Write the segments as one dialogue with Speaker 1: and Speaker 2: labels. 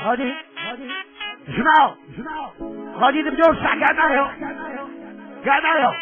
Speaker 1: غادي جماعة غادي نبداو الساعة كاع معايا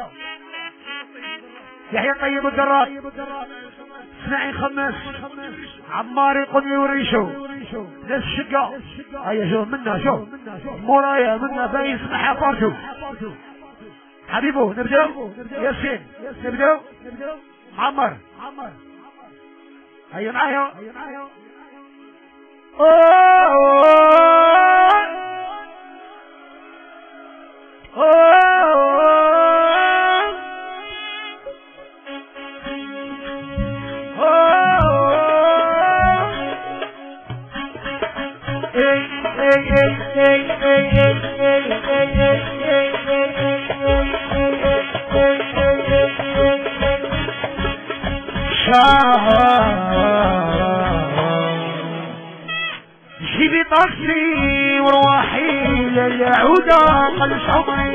Speaker 1: يحيى الطيب والدراس اسماعيل خماس عمار القني والريشو ناس الشقة هيا شوف منا شوف مورايا منا باين سمحها بارتو حبيبو نبداو ياسين نبداو عمر هيا معايا جيبي طاكسي وروحي للعودة قلش عمري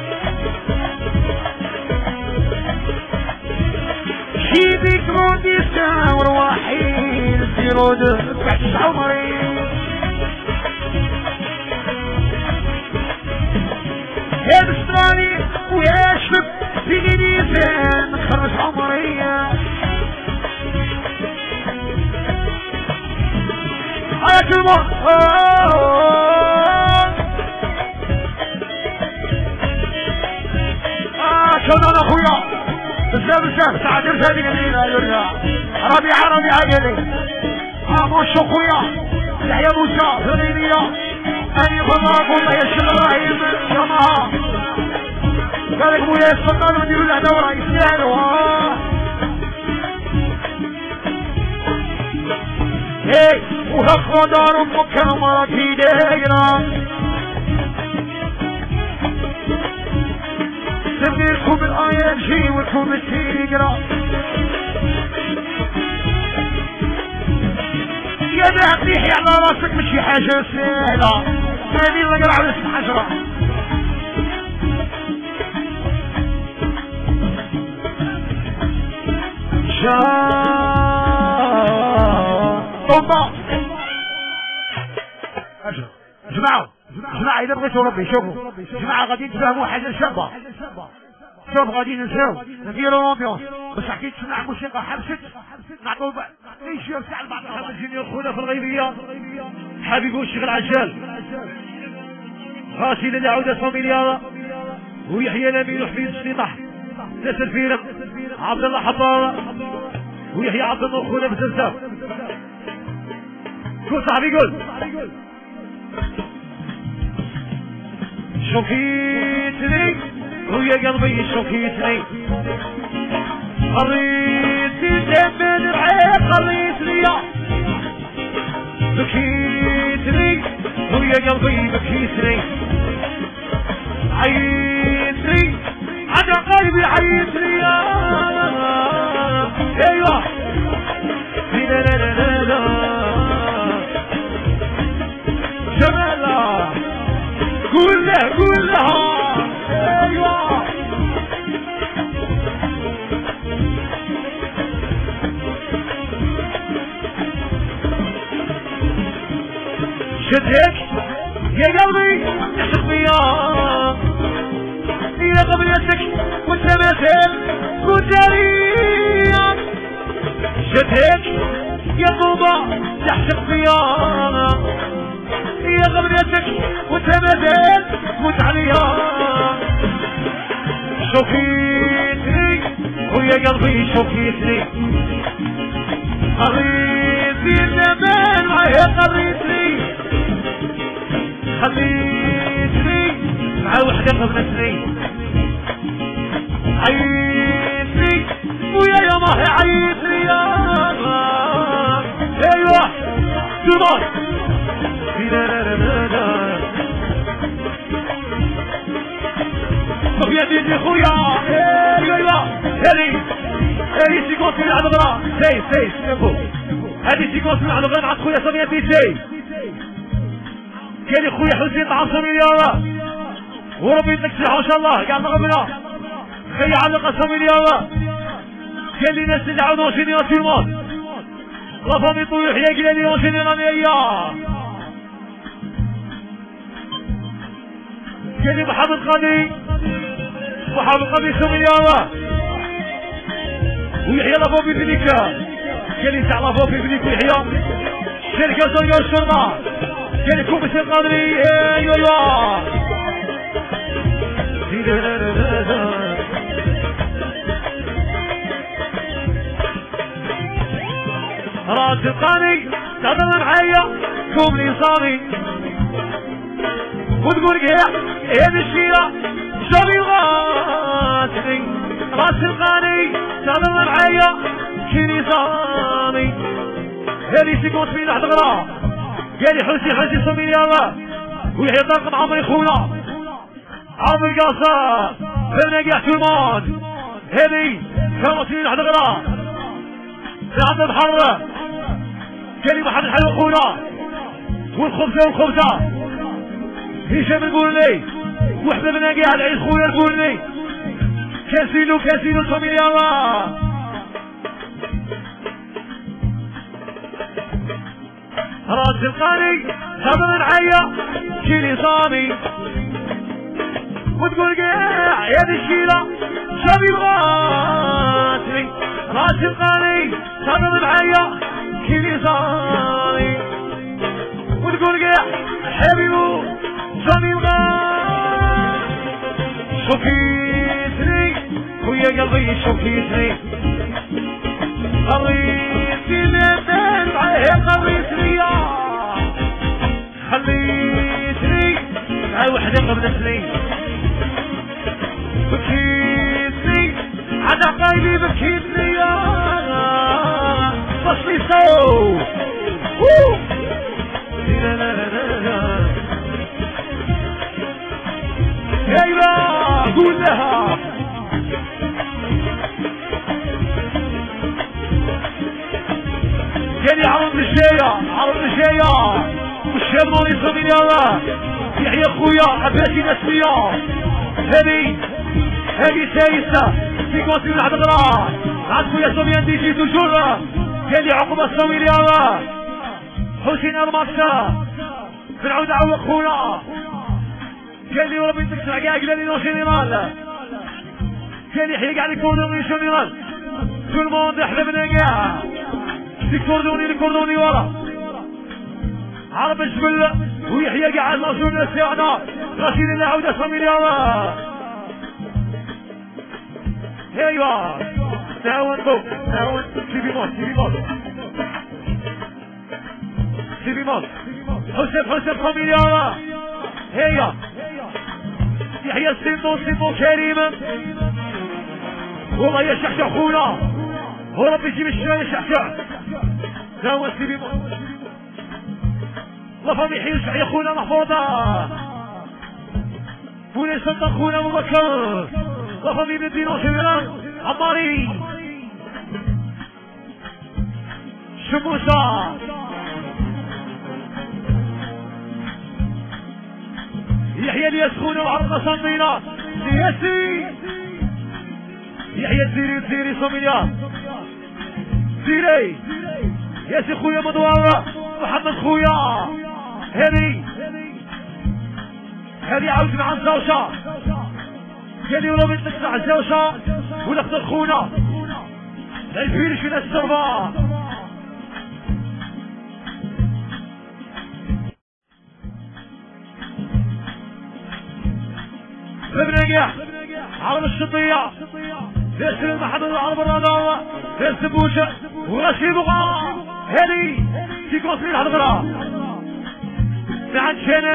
Speaker 1: جيبي كرونديسا وروحي للسيرود قلش عمري يا بستراني ويا شب في نيسان خرج عمري على كلمة شكرا اخويا بزاف سعد رجالي قليلا يرجع ربيعة قليل موش اخويا يحيى موسى فلينية اني فضاك والله يشل ابراهيم يومها قالك مويا السلطان وديروا له دورة يستاهلوا هي وهفوا دار امك ما في دايرة تبنيكم الايام شي وتكون التيجرة يا بعد يحيى على راسك مشي حاجة سهلة هذه اللي قرع على اسم حجرة طوبة جماعة إذا بغيتوا ربي شوفوا جماعة غادي نتفاهموا حاجة شابة شوف غادي ننساو نديرو لومبيونس باش حكيت تسمع موسيقى حبست نعطيو يشير تاع بعض محمد جونيور خونا في الغيبية حبيبو الشيخ العجال غاسل العودة فاميليارة ويحيى الأمين وحميد السطيح ناس الفيرم عبد الله حطارة ويحيى عبد الله خونا بزنزاف قول صاحبي قول شوفيتني ويا قلبي شوفيتني خليتني دم العيب خليتني بكيتني ويا قلبي بكيتني عيتني على قلبي عيتني ايوه لا لا لا لا جمالة قول لها ايوه شدك يا قلبي احسب بيا الى قبلتك وانت مازال كنت ليا شدك يا طوبة تحسب بيا يا قبلتك وانت مازال كنت عليا شوفيتني ويا قلبي شوفيتني قريتني الزمان معايا قريتني خليتني مع وحدة قبلتني عيتني ويا يا ماهي عيتني يا ايوه جمال لا لا لا لا طب يا ديدي خويا ايوه هذه سيكونس من على الغرا سي سيمبو هذه سيكونس من على الغرا مع خويا سامية تيسي كاين خويا حسين 10 مليار وربي يديك الصحة ان شاء الله كاع مغبنا خلي على 10 مليار كاين لي ناس اللي عاودوا شيني راسيمون لا فامي طويح يا كلاني وشيني راني اياه كاين لي محمد قاضي سمي الله ويحيى لافوبي فينيكا كاين لي تاع لافوبي فينيك ويحيى كاين كاسونيا الشرطة كاين كوميسير قادري ايوا راس القاني تهضر معايا كوم لي صامي وتقول هذه الشيرة شوفي غاتني راس القاني تهضر معايا كيني صامي هذه سيكونت مين واحد غرا قال لي حسي صمي يلا ويحيى طاقم عمري خونا عمرو قاصر فينا كاع تو الموند هذه كانت مين واحد غرا عبد الحر كان محمد حلو خونا والخبزه هشام البورني وحده من كاع العيد خويا البورني كاسينو صمي يلا راس القاني صبر معايا كيلي صامي وتقول كاع يا ذي الشيله شابي بغاتني راس القاني صبر معايا كيلي صامي وتقول كاع حبيبو شابي بغات شوكيتني ويا قلبي شوكيتني خليتني نتن معايا خليتني هاي وحدة قبل سنين بكيتني عدا قايلي بكيتني فصلي سو ايوه قول لها جاني عرض الشاية والشاب مولي صمي يلا يحيى خويا عباسي نسمية هذه سايسة في كوسي من حضرة عاد خويا سميان دي جي توجور قال لي عقبة الصوي يلا حسين المارشا فرعون عوق خويا قال لي وربي تكسر كاع قال لي نو جينيرال قال لي يحيى كاع لي كوردوني جينيرال تو الموند حلبنا كاع لي كوردوني ورا عرب الجبل ويحيى كاع المرجون تاعنا رشيد الله عوده صمي يلا ايوا تعاون سيبي موت حسن صمي يلا هيا يحيى سيمو كريم والله يا شحشح خونا وربي يجيب الشمال يا شحشح تعاون سيبي موت لفظ يحيي يا خونا محفوظة فولي سلطة خونا ابو بكر لفظ يدينو شمران عماري شموسة يحيى الياس خونا وعرضنا صندينا سياسي يحيى الزيري صميليا زيري ياسي خويا مدوار محمد خويا هذه عاود مع الزوجة قال لي ولا بنت تسمع الزوجة ولا اختار خونا لا يفيرش في ناس الصرفة ببنقع عرب الشطية ياسر المحمد العرب الرضاوة ياسر بوشة ورشيد بغا هذه في كوسمين الحضرة عن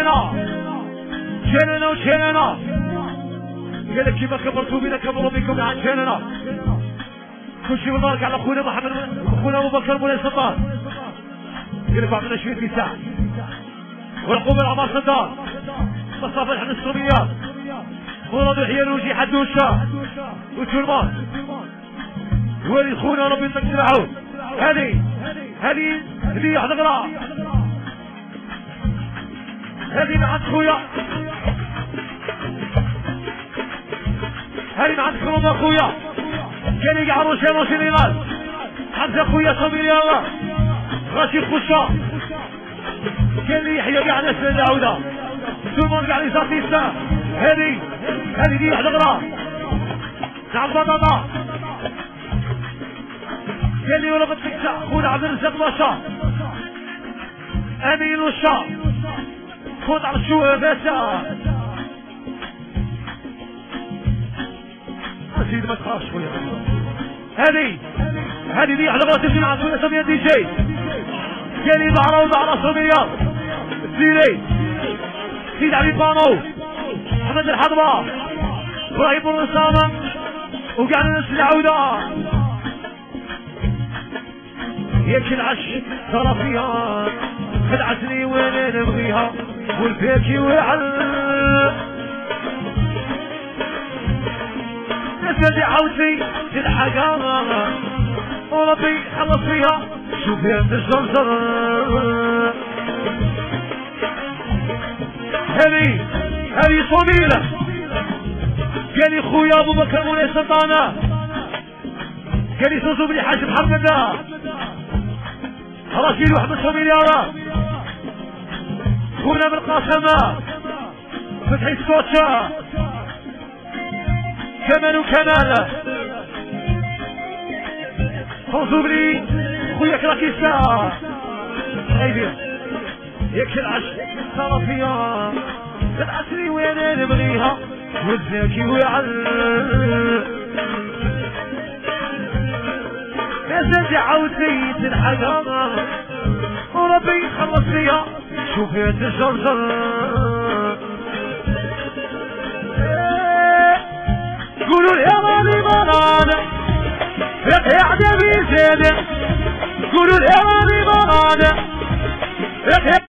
Speaker 1: شننا قال لك كيما كبرتوا بينا كبروا بكم عن شننا كل شيء مبارك على اخونا محمد اخونا ابو بكر مولاي سلطان قال لك عملنا شويه نساء والقوم العمار سلطان مصطفى الحمد الصوميات مراد يحيى الوجي حدوشه وترمان ولي خونا ربي يطلق سمعوا هذه حضرة هذه مع خويا هذه مع كروبا خويا كان يقعروا شي نيلال حمزه خويا صبير يلا غاشي خشا كان لي يحيى كاع ناس العوده ثم كاع لي صافي هذه دي واحدة أخرى تاع البطاطا قال لي ولا بتكسع خونا عبد الرزاق باشا أمين وشا خذ على الشوه باشا سيدي ما تخافش خويا هذه دي واحدة أخرى تمشي مع سمية دي جي قال لي ظهره سمية الزيري سيد علي بانو محمد الحضبة ابراهيم الرسامة وقاعد الناس العودة ياك العش ترى فيها خدعتني وين نبغيها والفيكي وعل نسدي عودتي تلحقها وربي خلص فيها شوف يا الزرزر هذه صوميلة قال لي خويا ابو بكر مولاي سلطانة قال لي سوسو بلي حاج محمد خلاص جيلي واحد من صوميليارة خونا بالقاسمة فتحي الصوتشا كمان وكمال سوسو بلي خويا كراكيستا هيدي ياك العش صار فيها تدعسني وين نبغيها وزاكي وعل نسيت عودتي تلحقها وربي خلص فيها شوف يا تزرزر قولوا يا مالي مرانا يا عدبي زينة قولوا يا مالي مرانا